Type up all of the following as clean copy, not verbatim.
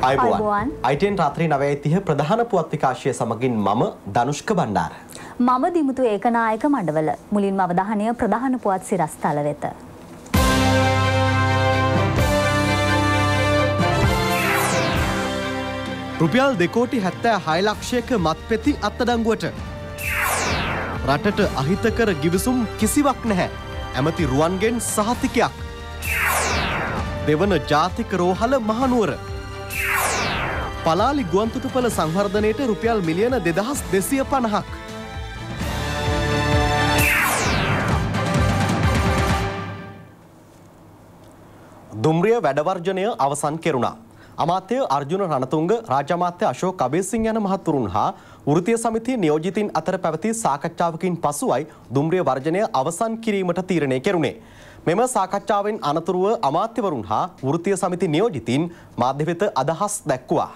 අයිබෝවන් ITN රාත්‍රී 9:30 ප්‍රධාන පුවත් විකාශය සමගින් මම ධනුෂ්ක බණ්ඩාර. මම දිමුතු ඒකනායක මඩවල. මුලින්ම අවධානය ප්‍රධාන පුවත් සිරස්තල වෙත. රුපියල් 2.76 ලක්ෂයක මත්පෙති අත්අඩංගුවට. රටට අහිතකර ගිවිසුම් කිසිවක් නැහැ. ඇමති රුවන්ගෙන් සහතිකයක්. දෙවන ජාතික රෝහල මහනුවර. පලාලි ගුවන්තොටුපළ සංවර්ධනයට රුපියල් මිලියන 2250ක්. දුම්රිය වැඩවර්ජනය අවසන් කෙරුණා. අමාත්‍ය අර්ජුන රණතුංග, රාජ්‍ය අමාත්‍ය අශෝක් අබේසිංහ යන මහතුරුන් හා වෘත්තීය සමිතිය නියෝජිතින් අතර පැවති සාකච්ඡාවකින් පසුවයි දුම්රිය වර්ජනය අවසන් කිරීමට තීරණය කෙරුණේ. මෙම සාකච්ඡාවෙන් අනතුරුව අමාත්‍යවරුන් හා වෘත්තීය සමිති නියෝජිතින් මාධ්‍ය වෙත අදහස් දැක්වුවා.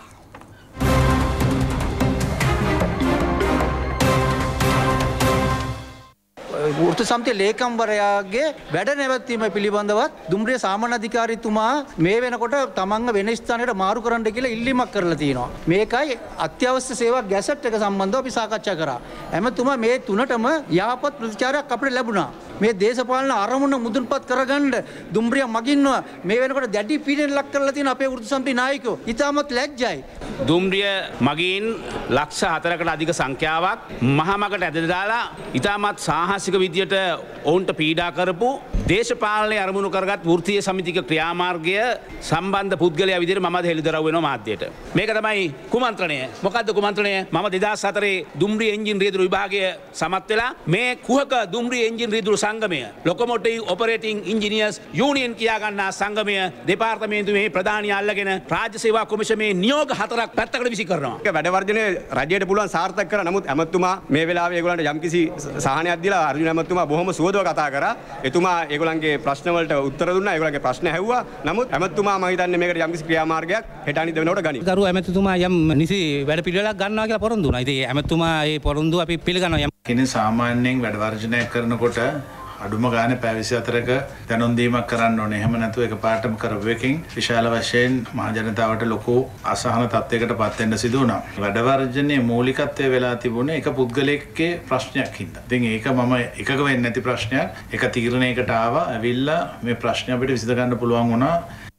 වෘත්ති සමිතිය ලේකම්වරයාගේ වැඩ නැවැත්වීම පිළිබඳවත් දුම්රිය සාමාන්‍ය අධිකාරීතුමා මේ වෙනකොට තමන්ව වෙන ස්ථානයකට මාරු කරන්න කියලා ඉල්ලීමක් කරලා තියෙනවා. මේකයි අත්‍යවශ්‍ය සේවා ගැසට් එක සම්බන්ධව අපි සාකච්ඡා කරා. එමෙතුමා මේ තුනටම යහපත් ප්‍රතිචාරයක් අපිට ලැබුණා. මේ දේශපාලන අරමුණ මුදුන්පත් කරගන්න දුම්රිය මගින්ව මේ වෙනකොට දැඩි පීඩනයක් ලක් කරලා තියෙන අපේ වෘත්ති සමිති නායකයෝ ඉතාමත් ලැජ්ජයි. දුම්රිය මගින් ලක්ෂ 4කට අධික සංඛ්‍යාවක් මහමගට ඇද දාලා ඉතාමත් සාහසික විදියට ඔවුන්ට පීඩා කරපු දේශපාලනයේ අරමුණු කරගත් වෘත්තීය සමිතික ක්‍රියාමාර්ගය සම්බන්ධ පුද්ගලයා විදියට මම අද හෙළිදරව් වෙනවා මාධ්‍යයට. මේක තමයි කුමන්ත්‍රණය. මොකද්ද කුමන්ත්‍රණය? මම 2004 දුම්රිය එන්ජින් රියදුරු විභාගය සමත් වෙලා මේ කුහක දුම්රිය එන්ජින් රියදුරු සංගමය ලොකොමොටිව් ඔපරේටිං ඉංජිනියර්ස් යූනියන් කියා ගන්නා සංගමය දෙපාර්තමේන්තුවේ ප්‍රධානියා අල්ලගෙන රාජ්‍ය සේවා කොමිෂමේ නියෝග 4ක් පැත්තකට විසි කරනවා. ඒක වැඩ වර්ජනය රජයට පුළුවන් සාර්ථක කරා. නමුත් ඇමතුමා මේ වෙලාවේ ඒගොල්ලන්ට යම්කිසි සහනයක් දීලා අර්ජුන ඇමතුමා බොහොම සුවදව කතා කරා. එතුමා ඒගොල්ලන්ගේ ප්‍රශ්න වලට උත්තර දුන්නා. ඒගොල්ලන්ගේ ප්‍රශ්න ඇහුවා. නමුත් ඇමතුමා මම හිතන්නේ මේකට යම්කිසි ක්‍රියාමාර්ගයක් හෙට අනිත් වෙනකොට ගනි. ගරු ඇමතුමා යම් නිසි වැඩ පිළිවෙලක් ගන්නවා කියලා පොරොන්දු වුණා. ඉතින් ඇමතුමා ඒ පොරොන්දු අපි පිළිගන්නවා. කෙනෙක් සාමාන්‍යයෙන් වැඩ වර්ජනය කරනකොට අඩුම ගානේ පැය 24ක දැනුම් දීමක් කරන්න ඕනේ. එහෙම නැතුව එකපාරටම කරපු එකකින් විශාල වශයෙන් මහ ජනතාවට ලොකු අසහන තත්යකට පත් වෙන්න සිදු වුණා. වැඩ වර්ජනයේ මූලිකත්වය වෙලා තිබුණේ එක පුද්ගලයෙක්ගේ ප්‍රශ්නයක් හින්දා. ඉතින් ඒක මම එකක වෙන්නේ නැති ප්‍රශ්නයක්. එක තීරණයකට ආවා. ඇවිල්ලා මේ ප්‍රශ්නේ අපිට විසඳ ගන්න පුළුවන් වුණා.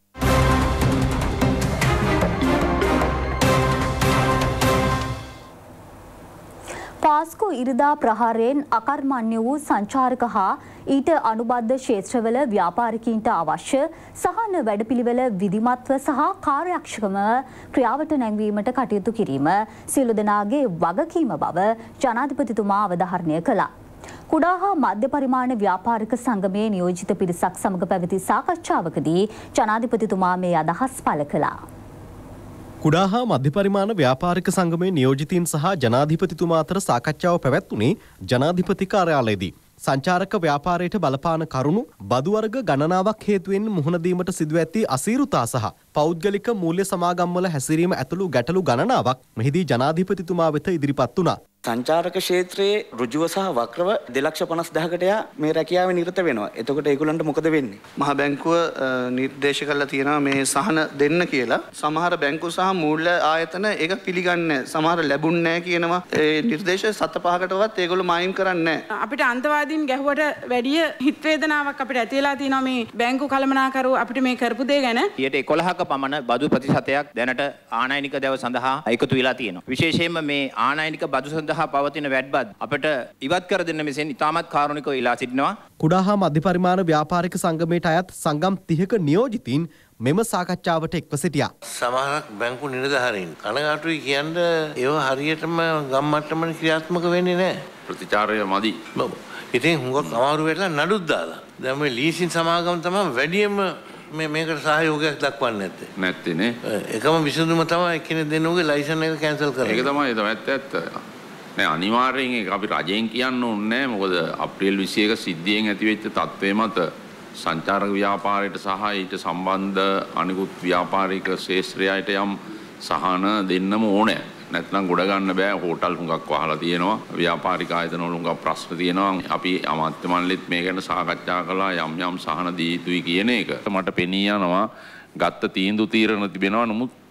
පාස්කු ඉරිදා ප්‍රහාරයෙන් අකර්මණ්‍ය වූ සංචාරක හා ඊට අනුබද්ධ ක්ෂේත්‍රවල ව්‍යාපාරිකයින්ට අවශ්‍ය සහන වැඩපිළිවෙල විධිමත්ව සහ කාර්යක්ෂමව ක්‍රියාවට නැංවීමට කටයුතු කිරීම සියලු දෙනාගේ වගකීම බව ජනාධිපතිතුමා අවධාරණය කළා. කුඩා හා මධ්‍ය පරිමාණ ව්‍යාපාරික සංගමයේ නියෝජිත පිරිසක් සමග පැවති සාකච්ඡාවකදී ජනාධිපතිතුමා මේ අදහස් පළ කළා. කුඩා හා මධ්‍ය පරිමාණ ව්‍යාපාරික සංගමේ නියෝජිතීන් සහ ජනාධිපතිතුමා අතර සාකච්ඡාව පැවැත්වුණේ ජනාධිපති කාර්යාලයේදී. සංචාරක ව්‍යාපාරයට බලපාන කරුණු බදු වර්ග ගණනාවක් හේතුවෙන් මුහුණ දීමට සිදු ඇති අසීරුතා සහ පෞද්ගලික මූල්‍ය සමාගම්වල හැසිරීම ඇතුළු ගැටලු ගණනාවක් මෙහිදී ජනාධිපතිතුමා වෙත ඉදිරිපත් වුණා. සංචාරක ක්ෂේත්‍රයේ ඍජුව සහ වක්‍රව 2,50,000කට මේ රැකියාවේ නිරත වෙනවා. එතකොට ඒගොල්ලන්ට මොකද වෙන්නේ? මහ බැංකුව නිර්දේශ කරලා තියෙනවා මේ සහන දෙන්න කියලා. සමහර බැංකු සහ මූල්‍ය ආයතන ඒක පිළිගන්නේ නැහැ. සමහර ලැබුන්නේ නැහැ කියනවා. ඒ නිර්දේශ 7-5කටවත් ඒගොල්ලෝ මායිම් කරන්නේ නැහැ. අපිට අන්තවාදීන් ගැහුවට වැඩිය හිත වේදනාවක් අපිට ඇති වෙලා තියෙනවා මේ බැංකු කළමනාකරුවෝ අපිට මේ කරපු දේ ගැන. ඊට 11ක පමණ බදු ප්‍රතිශතයක් දැනට ආනයනික දැව සඳහා එකතු වෙලා තියෙනවා. විශේෂයෙන්ම මේ ආනයනික බදු සඳහා පවතින වැඩබත් අපට ඉවත් කර දෙන්න මෙසෙන් ඉතාමත් කාරුණිකව ඉලා සිටිනවා. කුඩා හා මධ්‍ය පරිමාණ ව්‍යාපාරික සංගමයට අයත් සංගම් 30ක නියෝජිතීන් මෙම සාකච්ඡාවට එක්ව සිටියා. සමහරක් බැංකු නිලධාරීන් කනගාටුයි කියන්නේ ඒව හරියටම ගම් මට්ටමේ ක්‍රියාත්මක වෙන්නේ නැහැ. ප්‍රතිචාරය මදි. ඉතින් හුඟක් අමාරු වෙලා නඩුත් දාලා. දැන් මේ ලීසින් සමාගම තමයි වැඩියෙන්ම මේකට සහයෝගයක් දක්වන්නේ නැත්තේ නේ. එකම විසඳුම තමයි කෙනෙක් දෙන්නුගේ ලයිසන් එක කැන්සල් කරන එක. ඒක තමයි ඇත්ත. නෑ අනිවාර්යෙන් ඒක අපි රජයෙන් කියන්න ඕනේ නෑ. මොකද අප්‍රේල් 21 සිද්ධියෙන් ඇතිවෙච්ච තත්ත්වය මත සංචාරක ව්‍යාපාරයට සහ ඊට සම්බන්ධ අනිකුත් ව්‍යාපාරික ශේෂ්ත්‍රයට යම් සහන දෙන්නම ඕනේ. නැත්නම් ගොඩ ගන්න බෑ. හෝටල් හුඟක් වහලා තියෙනවා. ව්‍යාපාරික ආයතන වල හුඟක් ප්‍රශ්න තියෙනවා. අපි අමාත්‍ය මණ්ඩලෙත් මේ ගැන සාකච්ඡා කළා. යම් සහන දී යුතුයි කියන එක. මට පෙනී යනවා ගත්ත තීන්දුව තීරණ තිබෙනවා. නමුත්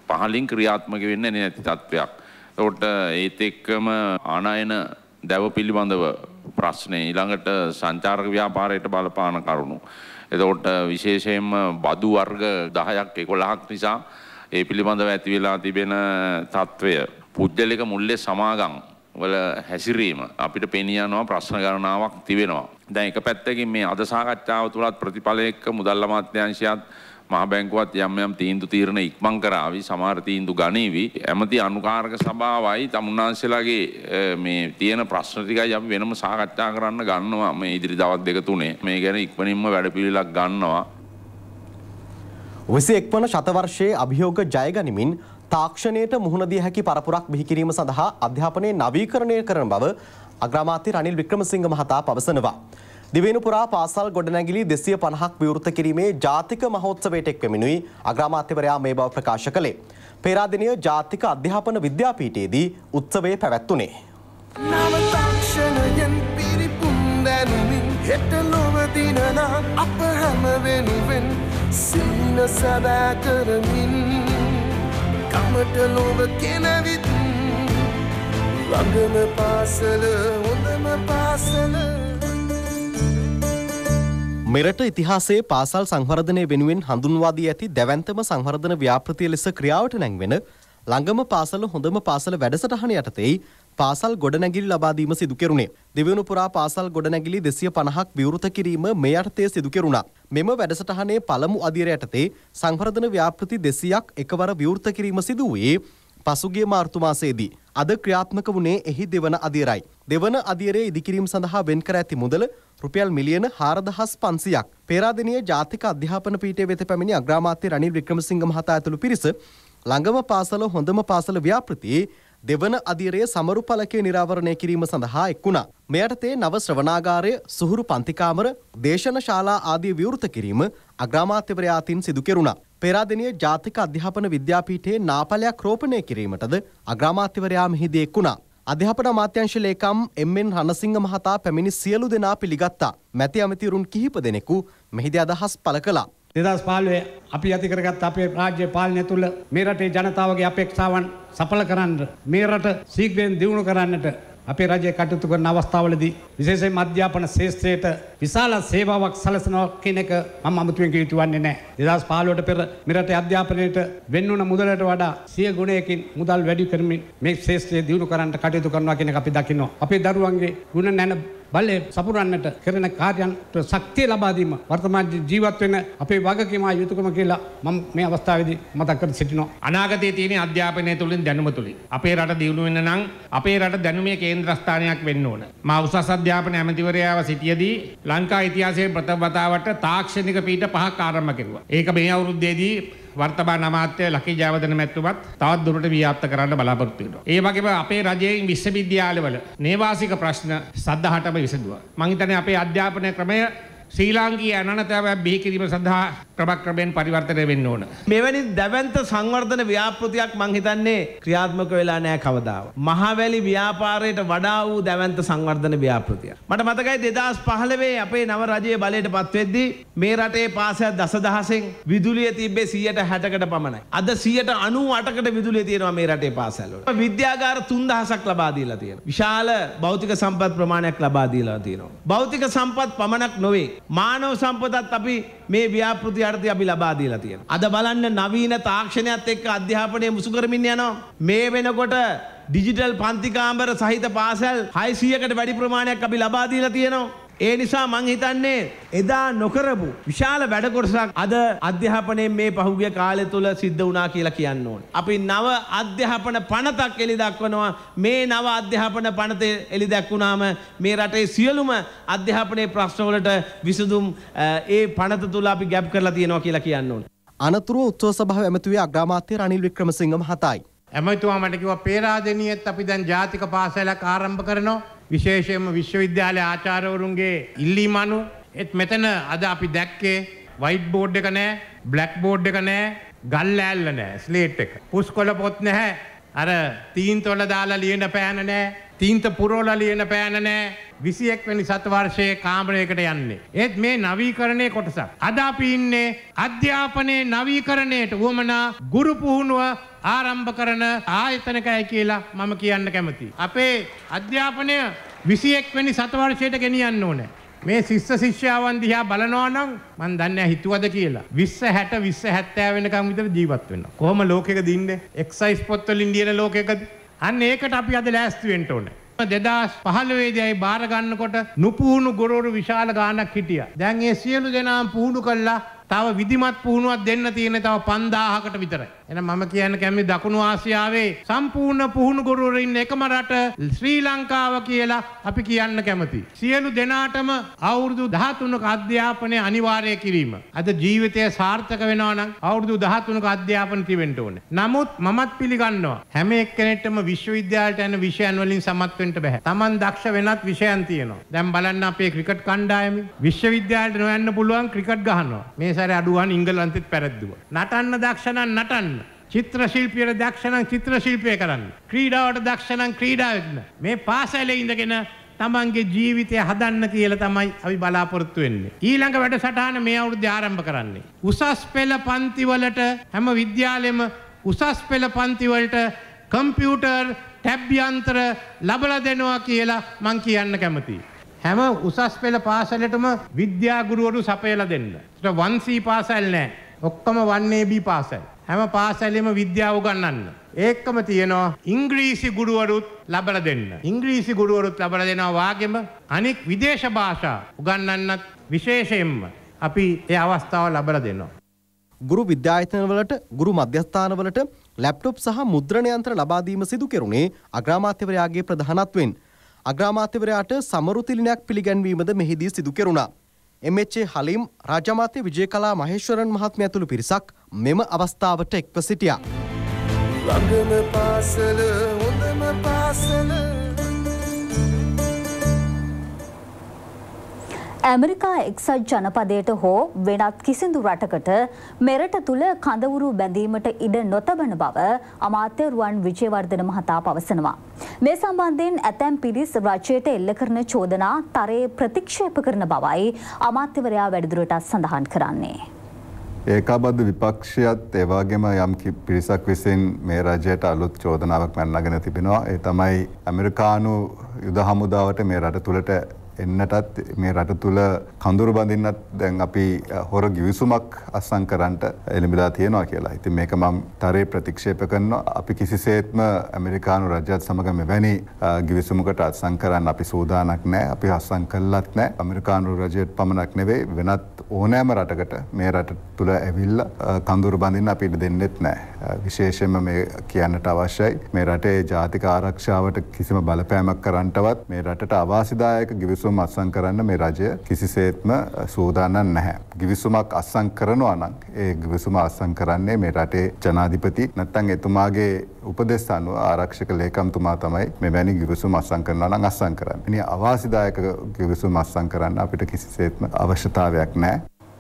පහලින් ක්‍රියාත්මක වෙන්නේ නැති තත්ත්වයක්. ඒකට ඒත් එක්කම ආනයන දැව පිළිබඳව ප්‍රශ්නේ ඊළඟට සංචාරක ව්‍යාපාරයට බලපාන කරුණු. එතකොට විශේෂයෙන්ම බදු වර්ග 10ක් 11ක් නිසා ඒ පිළිබඳව ඇති වෙලා තිබෙන තත්ත්වය පුද්ගලික මුල්‍ය සමාගම් වල හැසිරීම අපිට පෙනී යනවා ප්‍රශ්න ගණනාවක් තිබෙනවා. දැන් එක පැත්තකින් මේ අද සාකච්ඡාව තුලත් ප්‍රතිඵල එක්ක මුදල් අමාත්‍යාංශයත් මහ බැංකුවත් යම් යම් තීන්දුව ඉක්මන් කරાવી සමහර තීන්දුව ගනීවි. ඇමති අනුකාරක සභාවයි තමුන්නාන්සලාගේ මේ තියෙන ප්‍රශ්න ටිකයි අපි වෙනම සාකච්ඡා කරන්න ගන්නවා මේ ඉදිරි දවස් දෙක තුනේ. මේ ගැන ඉක්මනින්ම වැඩපිළිවෙලක් ගන්නවා. 21 වන ශතවර්ෂයේ අභියෝග ජයගනිමින් තාක්ෂණයට මුහුණ දිය හැකි පරපුරක් බිහි කිරීම සඳහා අධ්‍යාපනයේ නවීකරණය කරන බව අග්‍රාමාත්‍ය රනිල් වික්‍රමසිංහ මහතා පවසනවා. දිවයින පුරා පාසල් ගොඩනැගිලි 250ක් විවෘත කිරීමේ ජාතික මහෝත්සවයට එක්වෙමිනුයි අග්‍රාමාත්‍යවරයා මේ බව ප්‍රකාශ කළේ. පේරාදෙණිය ජාතික අධ්‍යාපන විද්‍යාපීඨයේදී උත්සවය පැවැත්වුණේ. නව තාක්ෂණයෙන් පිරිපුන් දැනුමින් හෙට ලොව දිනනා අප හැම වෙනුවෙන් සීන සදා කරමින් කමට ලොව කෙනවිත් ළඟම පාසල හොඳම පාසල. මෙරට ඉතිහාසයේ පාසල් සංවර්ධනය වෙනුවෙන් හඳුන්වා දී ඇති දැවැන්තම සංවර්ධන ව්‍යාපෘතිය ලෙස ක්‍රියාවට නැංවෙන ළඟම පාසල හොඳම පාසල වැඩසටහන යටතේ පාසල් ගොඩනැගිලි ලබා දීම සිදු කෙරුණේ. දිවයින පුරා පාසල් ගොඩනැගිලි 250ක් විවෘත කිරීම මේ යටතේ සිදු කෙරුණා. මෙම වැඩසටහනේ පළමු අදියර යටතේ සංවර්ධන ව්‍යාපෘති 200ක් එකවර විවෘත කිරීම සිදු වූයේ පසුගිය මාර්තු මාසයේදී. අද ක්‍රියාත්මක වුණේ එහි දෙවන අදියරයි. දෙවන අදියරේ ඉදිකිරීම සඳහා වෙන් කර ඇති මුදල රුපියල් මිලියන 4500ක්. පේරාදෙණිය ජාතික අධ්‍යාපන පීඨය වෙත පැමිණි අග්‍රාමාත්‍ය රනිල් වික්‍රමසිංහ මහතා ඇතුළු පිරිස ළඟම පාසල හොඳම පාසල ව්‍යාපෘතියේ දෙවන අදියරේ සමරු ඵලකය නිරාවරණය කිරීම සඳහා එක් වුණා. මේ යටතේ නව ශ්‍රවණාගාරය, සුහුරු පන්තිකාමර, දේශන ශාලා ආදී විවෘත කිරීම අග්‍රාමාත්‍යවරයා අතින් සිදු කෙරුණා. පේරාදෙණිය ජාතික අධ්‍යාපන විද්‍යාපීඨයේ නාපලයක් රෝපණය කිරීමටද අග්‍රාමාත්‍යවරයා මෙහිදී එක් වුණා. අධ්‍යාපන අමාත්‍යාංශ ලේකම් එම්.එන්. රණසිංහ මහතා පැමිණි සියලු දෙනා පිළිගත්තා. මැති ඇමතිවරුන් කිහිප දෙනෙකු මෙහිදී අදහස් පළ කළා. 2015 අපි ඇති කරගත් අපේ රාජ්‍ය පාලනය තුළ මේ රටේ ජනතාවගේ අපේක්ෂාවන් සඵල කරන්න, මේ රට ශීඝ්‍රයෙන් දියුණු කරන්නට අපේ රජය කටයුතු කරන අවස්ථාවලදී විශේෂයෙන්ම අධ්‍යාපන ශාස්ත්‍රයට විශාල සේවාවක් සැලසෙනවා කියන එක මම අමුතුවෙන් කියවන්නේ නැහැ. 2015ට පෙර මේ රටේ අධ්‍යාපනයට වෙන්නුන මුදලට වඩා 100 ගුණයකින් මුදල් වැඩි කරමින් මේ ශාස්ත්‍රය දියුණු කරන්න කටයුතු කරනවා කියන එක අපි දකිනවා. අපේ දරුවන්ගේ ගුණ නැන බලය සපුරන්නට කරන කාර්යයන්ට ශක්තිය ලබා දීම වර්තමාන ජීවත් වෙන අපේ වගකීම යුතුයකම කියලා මම මේ අවස්ථාවේදී මතක් කර සිටිනවා. අනාගතයේ තියෙන අධ්‍යාපනය තුළින් දැනුම තුළින් අපේ රට දියුණු වෙන්න නම් අපේ රට දැනුමේ කේන්ද්‍රස්ථානයක් වෙන්න ඕන. මා උසස් අධ්‍යාපන ඇමතිවරයාව සිටියේදී ලංකා ඉතිහාසයේ ප්‍රථම වතාවට තාක්ෂණික පීඨ 5ක් ආරම්භ කෙරුවා. ඒක මේ අවුරුද්දේදී වර්තමාන අමාත්‍ය ලකී ජයවර්ධන මැතිතුමත් තවත් දුරට ව්‍යාප්ත කරන්න බලාපොරොත්තු වෙනවා. ඒ වගේම අපේ රජයේ විශ්වවිද්‍යාලවල නේවාසික ප්‍රශ්න සද්දාහටම විසඳුවා. මම හිතන්නේ අපේ අධ්‍යාපන ක්‍රමය ශ්‍රී ලාංකීය අනන්‍යතාවය බිහි කිරීම සඳහා ක්‍රමක්‍රමයෙන් පරිවර්තනය වෙන්න ඕන. මෙවැනි දැවැන්ත සංවර්ධන ව්‍යාපෘතියක් මං හිතන්නේ ක්‍රියාත්මක වෙලා නැහැ කවදාවත්. මහවැලි ව්‍යාපාරයට වඩා වූ දැවැන්ත සංවර්ධන ව්‍යාපෘතියක්. මට මතකයි 2015 අපේ නව රජයේ බලයට පත් වෙද්දී මේ රටේ පාසල් දසදහසෙන් විදුලිය තිබ්බේ 160කට පමණයි. අද 198කට විදුලිය තියෙනවා මේ රටේ පාසල් වල. විද්‍යාගාර 3000ක් ලබා දීලා තියෙනවා. විශාල භෞතික සම්පත් ප්‍රමාණයක් ලබා දීලා තියෙනවා. භෞතික සම්පත් පමණක් නොවේ මානව සම්පතත් අපි මේ ව්‍යාපෘති යටතේ අපි ලබා දීලා තියෙනවා. අද බලන්න නවීන තාක්ෂණයත් එක්ක අධ්‍යාපනය මුසු කරමින් යනවා. මේ වෙනකොට ඩිජිටල් පන්ති කාමර සහිත පාසල් 600කට වැඩි ප්‍රමාණයක් අපි ලබා දීලා තියෙනවා. ඒ නිසා මං හිතන්නේ එදා නොකරපු විශාල වැඩ කොටසක් අද අධ්‍යාපනයේ මේ පහුගිය කාලය තුල සිද්ධ වුණා කියලා කියන්න ඕනේ. අපි නව අධ්‍යාපන පනතක් එලි දක්වනවා. මේ නව අධ්‍යාපන පනතේ එලි දැක්වුණාම මේ රටේ සියලුම අධ්‍යාපනයේ ප්‍රශ්න වලට විසඳුම් ඒ පනත තුල අපි ගැප් කරලා තියෙනවා කියලා කියන්න ඕනේ. අනතුරුව උත්සව සභාව ඇමතුවේ අග්‍රාමාත්‍ය රනිල් වික්‍රමසිංහ මහතායි. ඇමතුවා මට කිව්වා පේරාදෙණියෙත් අපි දැන් ජාතික පාසලක් ආරම්භ කරනවා. විශේෂයෙන්ම විශ්වවිද්‍යාල ආචාර්යවරුන්ගේ ඉල්ලීම අනුව මෙතන අද අපි දැක්කේ වයිට් බෝඩ් එක නැහැ, බ්ලැක් බෝඩ් එක නැහැ, ගල් ලෑල්ල නැහැ, ස්ලේට් එක. පුස්කොළ පොත් නැහැ. අර තීන්ත වල දාලා ලියන පෑන නැහැ. තීන්ත පුරවලා ලියන පෑන නැහැ. 21 වෙනි සතවර්ෂයේ කාමරයකට යන්නේ. ඒත් මේ නවීකරණයේ කොටසක්. අද අපි ඉන්නේ අධ්‍යාපනයේ නවීකරණයට වුවමනා ගුරු පුහුණුව ආරම්භ කරන ආයතනකයි කියලා මම කියන්න කැමතියි. අපේ අධ්‍යාපනය 21 වෙනි සතවර්ෂයට ගෙනියන්න ඕනේ. මේ ශිෂ්‍ය ශිෂ්‍යාවන් දිහා බලනවා නම් මම දන්නේ නැහැ හිතුවද කියලා 20 60 20 70 වෙනකම් විතර ජීවත් වෙනවා. කොහොම ලෝකෙකද ඉන්නේ? එක්සයිස් පොත්වලින් ලියන ලෝකෙකද? අන්න ඒකට අපි අද ලෑස්ති වෙන්න ඕනේ. 2015 දී බාර ගන්නකොට නුපුහුණු ගුරුවරු විශාල ගාණක් හිටියා. දැන් ඒ සියලු දෙනාම පුහුණු කළා. තව විධිමත් පුහුණුවක් දෙන්න තියෙන තව 5000කට විතරයි. එහෙනම් මම කියන්න කැමති දකුණු ආසියාවේ සම්පූර්ණ පුහුණු ගුරුවරු ඉන්න එකම රට ශ්‍රී ලංකාව කියලා අපි කියන්න කැමතියි. සියලු දෙනාටම අවුරුදු 13ක අධ්‍යාපනය අනිවාර්ය කිරීම. අද ජීවිතය සාර්ථක වෙනවා නම් අවුරුදු 13ක අධ්‍යාපනය තිබෙන්න ඕනේ. නමුත් මමත් පිළිගන්නවා හැම එක්කෙනෙක්ටම විශ්වවිද්‍යාලයට යන විෂයන් වලින් සමත් වෙන්න බෑ. Taman දක්ෂ වෙනත් විෂයන් තියෙනවා. දැන් බලන්න අපේ ක්‍රිකට් කණ්ඩායම විශ්වවිද්‍යාලයට නොයන්න පුළුවන් ක්‍රිකට් ගහනවා. මේ සැරේ අඩුවන් ඉංගලන්තෙත් පැරද්දුවා. නටන්න දක්ෂ නම් නටන්න. චිත්‍ර ශිල්පියට දක්ෂ නම් චිත්‍ර ශිල්පය කරන්න. ක්‍රීඩාවට දක්ෂ නම් ක්‍රීඩාව කරන්න. මේ පාසලේ ඉඳගෙන තමන්ගේ ජීවිතය හදන්න කියලා තමයි අපි බලාපොරොත්තු වෙන්නේ. ඊළඟ වැඩසටහන මේ අවුරුද්දේ ආරම්භ කරන්නේ. උසස් පෙළ පන්ති වලට හැම විද්‍යාලෙම උසස් පෙළ පන්ති වලට කම්පියුටර් ටැබ් යන්ත්‍ර ලබලා දෙනවා කියලා මම කියන්න කැමතියි. හැම උසස් පෙළ පාසලටම විද්‍යා ගුරුවරු සපයලා දෙන්න. ඒක 1C පාසල් නෑ. ඔක්කොම 1AB පාසල්. හැම පාසලෙම විද්‍යාව උගන්වන්න. ඒකම තියෙනවා ඉංග්‍රීසි ගුරුවරුත් ලබලා දෙන්න. ඉංග්‍රීසි ගුරුවරුත් ලබලා දෙනවා වාගෙම අනෙක් විදේශ භාෂා උගන්වන්නත් විශේෂයෙන්ම අපි ඒ අවස්ථාව ලබලා දෙනවා. ගුරු විද්‍යායතනවලට ගුරු මධ්‍යස්ථානවලට ලැප්ටොප් සහ මුද්‍රණ යන්ත්‍ර ලබා දීම සිදු කෙරුණේ අග්‍රාමාත්‍යවරයාගේ ප්‍රධානත්වයෙන්. අග්‍රාමාත්‍යවරයාට සමරුතිලිනයක් පිළිගැන්වීමද මෙහිදී සිදු කෙරුණා. MHA හලීම් රාජ්‍ය අමාත්‍ය විජයකලා මහේශ්වරන් මහත්මයා ඇතුළු පිරිසක් මෙම අවස්ථාවට එක්ව සිටියා. ළඟම පාසල හොඳම පාසල ඇමරිකා එක්සත් ජනපදයට හෝ වෙනත් කිසිදු රටකට මෙරට තුළ කඳවුරු බැඳීමට ඉඩ නොතබන බව අමාත්‍ය රුවන් විජේවර්ධන මහතා පවසනවා. මේ සම්බන්ධයෙන් ඇතැම් පිරිස් රජයට එල්ල කරන චෝදනා තරයේ ප්‍රතික්ෂේප කරන බවයි අමාත්‍යවරයා වැඩිදුරටත් සඳහන් කරන්නේ. ඒකාබද්ධ විපක්ෂයත් ඒ වගේම යම් පිරිසක් විසින් මේ රජයට අලුත් චෝදනාවක් මැනනගෙන තිබෙනවා. ඒ තමයි ඇමරිකානු යුද හමුදාවට මේ රට තුළට එන්නටත් මේ රට තුළ කඳුරු බඳින්නත් දැන් අපි හොර ගිවිසුමක් අත්සන් කරන්නට එළඹිලා තියෙනවා කියලා. ඉතින් මේක මම තරේ ප්‍රතික්ෂේප කරනවා. අපි කිසිසේත්ම ඇමරිකානු රජයත් සමග මෙවැනි ගිවිසුමකට අත්සන් කරන්න අපි සූදානක් නැහැ. අපි අත්සන් කළත් නැහැ. ඇමරිකානු රජයට පමණක් නෙවෙයි වෙනත් ඕනෑම රටකට මේ රට තුළ ඇවිල්ලා කඳුරු බඳින්න අපි ඉඩ දෙන්නෙත් නැහැ. විශේෂයෙන්ම මේ කියන්නට අවශ්‍යයි මේ රටේ ජාතික ආරක්ෂාවට කිසිම බලපෑමක් කරන්නටවත් මේ රටට අවාසිදායක ගිවිසුම් අත්සන් කරන්න මේ රජය කිසිසේත්ම සූදානම් නැහැ. ගිවිසුමක් අත්සන් කරනවා නම් ඒ ගිවිසුම අත්සන් කරන්නේ මේ රටේ ජනාධිපති නැත්නම් එතුමාගේ උපදෙස් අනුව ආරක්ෂක ලේකම්තුමා තමයි මෙවැනි ගිවිසුම් අත්සන් කරනවා නම් අත්සන් කරන්නේ. ඉතින් අවාසිදායක ගිවිසුම් අත්සන් කරන්න අපිට කිසිසේත්ම අවශ්‍යතාවයක් නැහැ.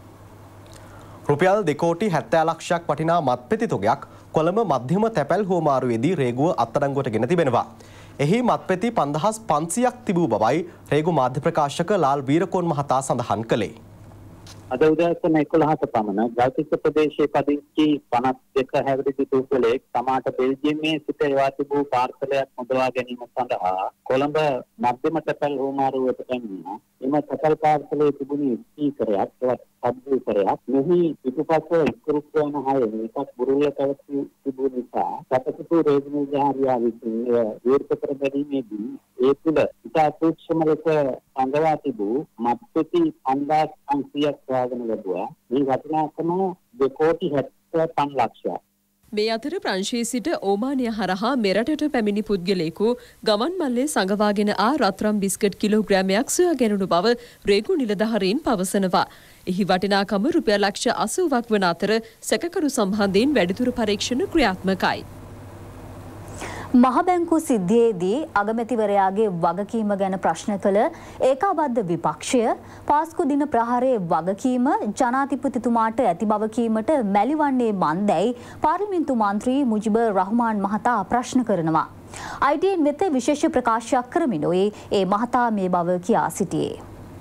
රුපියල් 2 කෝටි 70 ලක්ෂයක් වටිනා මත්පෙති තොගයක් කොළඹ මධ්‍යම තැපැල් හුවමාරුවේදී රේගුව අත්අඩංගුවට ගෙන තිබෙනවා. එහි මත්පෙති 5500ක් තිබූ බවයි රේගු මාධ්‍ය ප්‍රකාශක ලාල් වීරකෝන් මහතා සඳහන් කළේ. අද උදෑසන 11ට පමණ ගල්කිස්ස ප්‍රදේශයේ පදිංචි 52 හැවිරිදි පුද්ගලයෙක් තමාට බෙල්ජියමේ සිට එවා තිබූ පාර්සලයක් මුදවා ගැනීම සඳහා කොළඹ මධ්‍යම තැපැල් හුවමාරුවට පැමිණියා. එම තැපැල් පාර්සලයේ තිබුණු ස්පීකරයක් සබ්වූෆරයක් මෙහි පිටුපස ස්ක්‍රූප්‍රෝණ 6 එකක් බුරුල්ල පැවති තිබුණු නිසා සතපුතු රේගු නිලධාරියා විසින් විවෘත කර ගැනීමේදී ඒ තුළ ඉතා සූක්ෂම ලෙස සංගවා තිබූ මත්පෙති 5500ක් සොයාගෙන ලැබුවා. මේ වටිනාකම 2 කෝටි 75 ලක්ෂයක්. මේ අතර ප්‍රංශයේ සිට ඕමානය හරහා මෙරටට පැමිණි පුද්ගලයෙකු ගමන් මල්ලේ සඟවාගෙන ආ රත්රම් බිස්කට් කිලෝග්‍රෑමයක් සොයා ගැනුණු බව රේගු නිලධාරීන් පවසනවා. එහි වටිනාකම රුපියල් ලක්ෂ 80ක් වන අතර සැකකරු සම්බන්ධයෙන් වැඩිදුර පරීක්ෂණ ක්‍රියාත්මකයි. මහ බැංකුව සිද්ධියේදී අගමැතිවරයාගේ වගකීම ගැන ප්‍රශ්න කළ ඒකාබද්ධ විපක්ෂය පාස්කු දින ප්‍රහාරයේ වගකීම ජනාධිපතිතුමාට ඇති බව කීමට මැලිවන්නේ මන්දැයි පාර්ලිමේන්තු මන්ත්‍රී මුජිබුර් රහ්මාන් මහතා ප්‍රශ්න කරනවා. ITN වෙත විශේෂ ප්‍රකාශයක් කරමිනුයි ඒ මහතා මේ බව කියා සිටියේ.